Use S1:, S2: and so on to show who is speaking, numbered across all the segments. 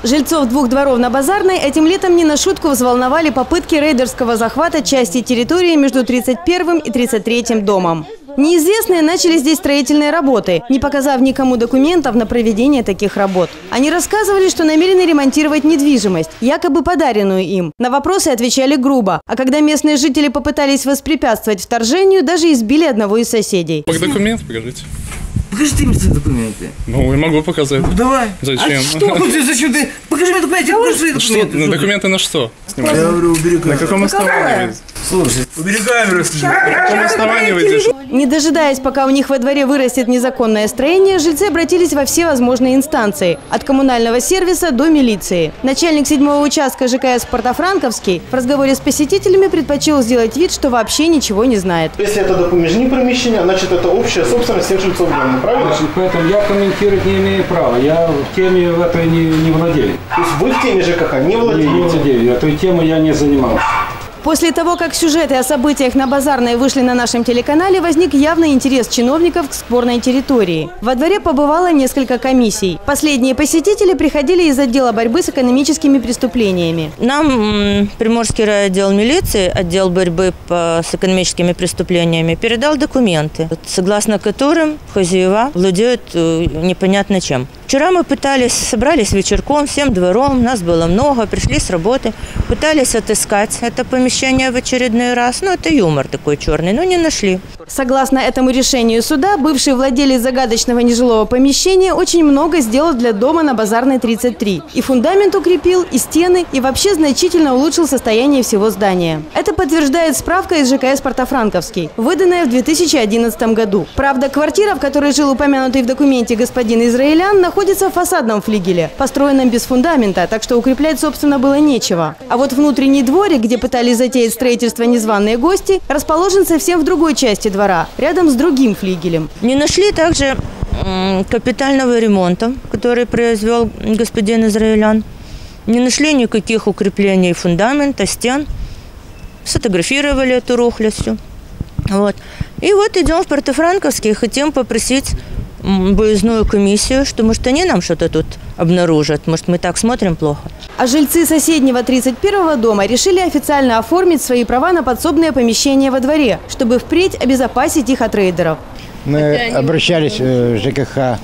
S1: Жильцов двух дворов на Базарной этим летом не на шутку взволновали попытки рейдерского захвата части территории между 31-м и 33-м домом. Неизвестные начали здесь строительные работы, не показав никому документов на проведение таких работ. Они рассказывали, что намерены ремонтировать недвижимость, якобы подаренную им. На вопросы отвечали грубо, а когда местные жители попытались воспрепятствовать вторжению, даже избили одного из соседей.
S2: Документы покажите.
S3: Покажи ты мне свои документы.
S2: Ну, я могу показать.
S3: Ну, давай.
S2: Зачем?
S3: А что? Зачем ты? Покажи мне документы. Покажи документы.
S2: Что? Документы на что?
S3: Я говорю, убери камеру.
S2: На каком основании?
S3: Слушай, убери камеру.
S2: На каком основании вы держите?
S1: Не дожидаясь, пока у них во дворе вырастет незаконное строение, жильцы обратились во все возможные инстанции – от коммунального сервиса до милиции. Начальник 7-го участка ЖКС Портофранковский в разговоре с посетителями предпочел сделать вид, что вообще ничего не знает.
S4: Если это допоміжні приміщення, значит это общая собственность всех жильцов дома, правильно?
S5: Значит, поэтому я комментировать не имею права. Я в теме в этой не владею.
S4: То есть вы в теме ЖКХ не владеете?
S5: Не владею. Этой темой я не занимался.
S1: После того, как сюжеты о событиях на Базарной вышли на нашем телеканале, возник явный интерес чиновников к спорной территории. Во дворе побывало несколько комиссий. Последние посетители приходили из отдела борьбы с экономическими преступлениями.
S6: Нам Приморский райотдел милиции, отдел борьбы с экономическими преступлениями, передал документы, согласно которым хозяева владеют непонятно чем. Вчера мы собрались вечерком, всем двором, нас было много, пришли с работы, пытались отыскать это помещение в очередной раз. Ну, это юмор такой черный, но не нашли.
S1: Согласно этому решению суда, бывший владелец загадочного нежилого помещения очень много сделал для дома на Базарной 33. И фундамент укрепил, и стены, и вообще значительно улучшил состояние всего здания. Это подтверждает справка из ЖКС Портофранковский, выданная в 2011 году. Правда, квартира, в которой жил упомянутый в документе господин Израилян, находится в фасадном флигеле, построенном без фундамента, так что укреплять, собственно, было нечего. А вот внутренний дворик, где пытались затеять строительство незваные гости, расположен совсем в другой части двора, рядом с другим флигелем.
S6: Не нашли также капитального ремонта, который произвел господин Израилян. Не нашли никаких укреплений фундамента, стен. Сфотографировали эту рухлядь всю. Вот. И вот идем в Портофранковский, хотим попросить выездную комиссию, что, может, они нам что-то тут обнаружат. Может, мы так смотрим плохо.
S1: А жильцы соседнего 31-го дома решили официально оформить свои права на подсобное помещение во дворе, чтобы впредь обезопасить их от рейдеров.
S7: Мы обращались в ЖКХ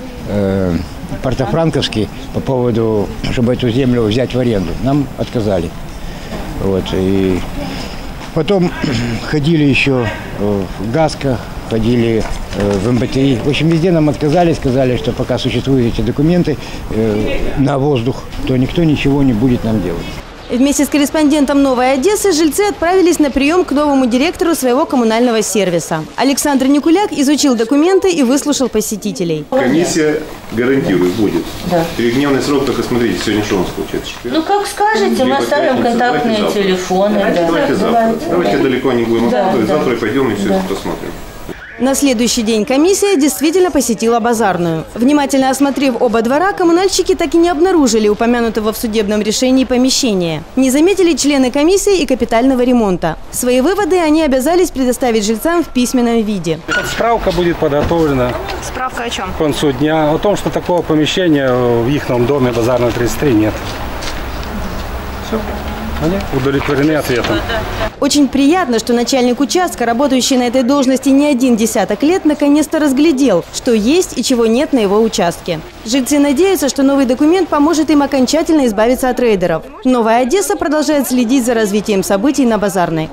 S7: Портофранковский по поводу, чтобы эту землю взять в аренду. Нам отказали. Вот. И потом ходили еще в ГАСКО, ходили в МБТИ. В общем, везде нам отказали, сказали, что пока существуют эти документы на воздух, то никто ничего не будет нам делать.
S1: Вместе с корреспондентом «Новой Одессы» жильцы отправились на прием к новому директору своего коммунального сервиса. Александр Никуляк изучил документы и выслушал посетителей.
S8: Комиссия гарантирует, будет. Да. Трехдневный срок, только смотрите, сегодня что у нас получается?
S6: Ну, как скажете, мы оставим контактные телефоны.
S8: Давайте завтра. Давайте далеко не будем откладывать. Завтра пойдем и все это посмотрим.
S1: На следующий день комиссия действительно посетила Базарную. Внимательно осмотрев оба двора, коммунальщики так и не обнаружили упомянутого в судебном решении помещения. Не заметили члены комиссии и капитального ремонта. Свои выводы они обязались предоставить жильцам в письменном виде.
S5: Справка будет подготовлена.
S1: Справка о чем?
S5: К концу дня. О том, что такого помещения в их доме Базарной 33 нет. Все. Они удовлетворены ответом.
S1: Очень приятно, что начальник участка, работающий на этой должности не один десяток лет, наконец-то разглядел, что есть и чего нет на его участке. Жильцы надеются, что новый документ поможет им окончательно избавиться от рейдеров. Новая Одесса продолжает следить за развитием событий на Базарной.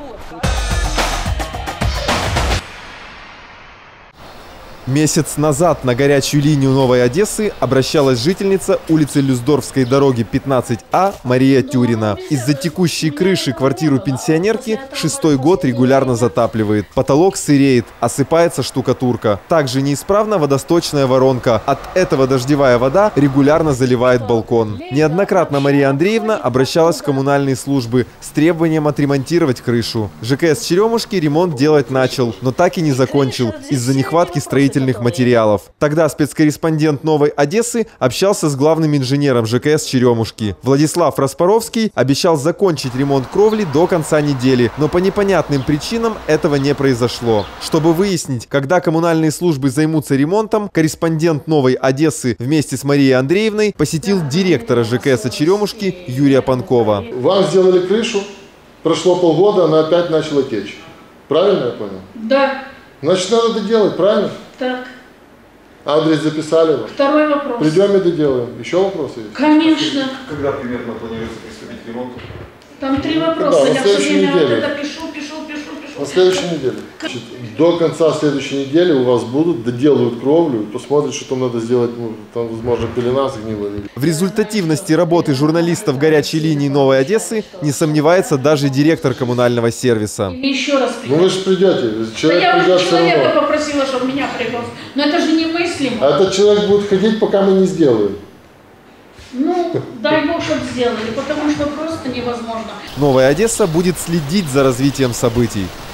S9: Месяц назад на горячую линию Новой Одессы обращалась жительница улицы Люсдорфской дороги 15А Мария Тюрина. Из-за текущей крыши квартиру пенсионерки 6-й год регулярно затапливает. Потолок сыреет, осыпается штукатурка. Также неисправна водосточная воронка. От этого дождевая вода регулярно заливает балкон. Неоднократно Мария Андреевна обращалась в коммунальные службы с требованием отремонтировать крышу. ЖКС Черемушки ремонт делать начал, но так и не закончил из-за нехватки строительных строительных материалов. Тогда спецкорреспондент «Новой Одессы» общался с главным инженером ЖКС Черемушки. Владислав Распоровский обещал закончить ремонт кровли до конца недели, но по непонятным причинам этого не произошло. Чтобы выяснить, когда коммунальные службы займутся ремонтом, корреспондент «Новой Одессы» вместе с Марией Андреевной посетил директора ЖКС Черемушки Юрия Панкова.
S10: Вам сделали крышу, прошло полгода, она опять начала течь. Правильно я понял?
S11: Да.
S10: Значит, надо доделать, правильно?
S11: Так.
S10: Адрес записали вам?
S11: Второй вопрос.
S10: Придем и доделаем. Еще вопросы есть?
S11: Конечно.
S8: Когда примерно планируется приступить к ремонту?
S11: Там 3 вопроса.
S10: Да,
S11: я все время вот это пишу.
S10: На следующей неделе. Значит, до конца следующей недели у вас будут, доделают кровлю, посмотрят, что там надо сделать, ну, там, возможно, пелена сгнила.
S9: В результативности работы журналистов горячей линии «Новой Одессы» не сомневается даже директор коммунального сервиса.
S11: Еще раз
S10: приходите. Ну вы же придете. Человек
S11: да я
S10: придет
S11: уже человека попросила, чтобы меня привез. Но это же немыслимо.
S10: А этот человек будет ходить, пока мы не сделаем.
S11: Ну, дай Бог, чтобы сделали, потому что просто невозможно.
S9: «Новая Одесса» будет следить за развитием событий.